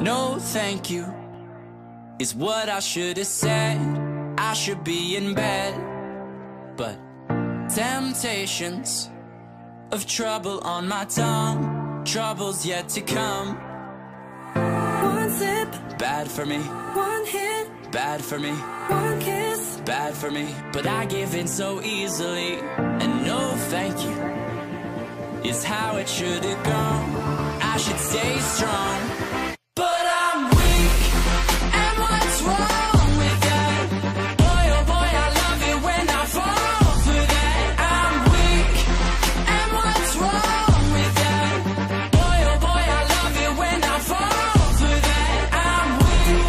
No thank you is what I should have said. I should be in bed, but temptations of trouble on my tongue, trouble's yet to come. One sip, bad for me. One hit, bad for me. One kiss, bad for me. But I give in so easily, and no thank you is how it should have gone. I should stay strong, but I'm weak, and what's wrong with that? Boy, oh boy, I love it when I fall for that. I'm weak, and what's wrong with that? Boy, oh boy, I love it when I fall for that. I'm weak.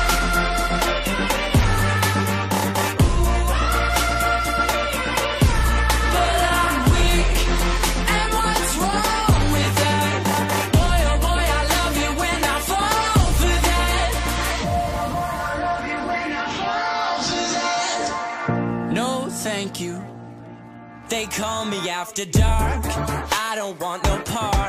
But I'm weak, and what's wrong with that? Boy, oh boy, I love it when I fall for that. No thank you. They call me after dark, I don't want no part.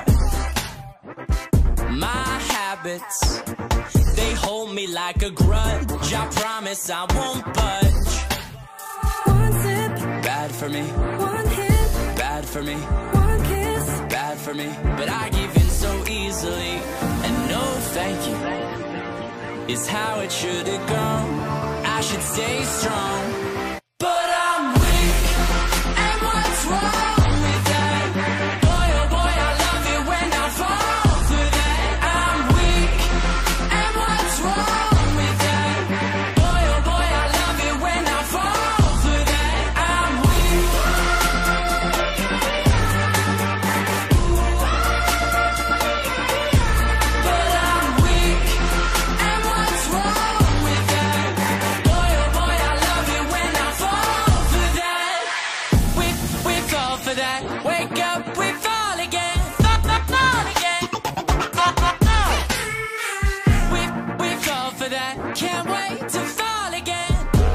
My habits, they hold me like a grudge. I promise I won't budge. one sip, Bad for me, one hit, bad for me, one kiss, bad for me. But I give in so easily, and no thank you is how it should have gone. I should stay strong, but I'm weak, and what's wrong with that? Boy, oh boy, I love it when I fall for that. I'm weak, and what's wrong with that? Boy, oh boy, I love it when I fall for that. I'm weak. But I'm weak, and what's wrong with that? Boy, oh boy, I love it when I fall for that. We fall for that. Wake up, we fall again. Fall again. We fall for that. Can't wait to fall again.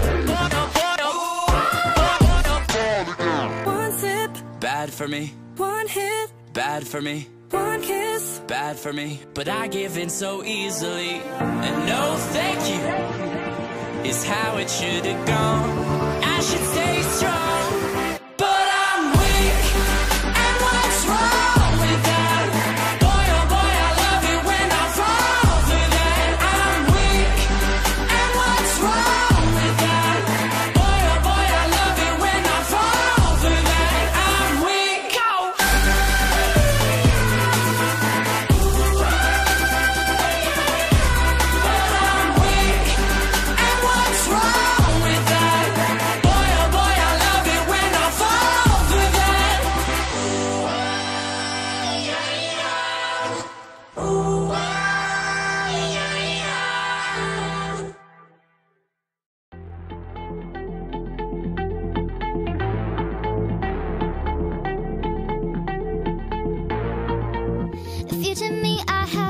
one sip, Bad for me, one hit, bad for me, one kiss, bad for me. But I give in so easily, and no thank you is how it should have gone. I should stay strong, but I'm weak, and what's wrong with that? Boy, oh boy, I love it when I fall for that. I'm weak, and what's wrong with that? Boy, oh boy, I love it when I fall for that. I'm weak. But I'm weak, and what's wrong with that? Boy, oh boy, I love it when I fall for that. The future me I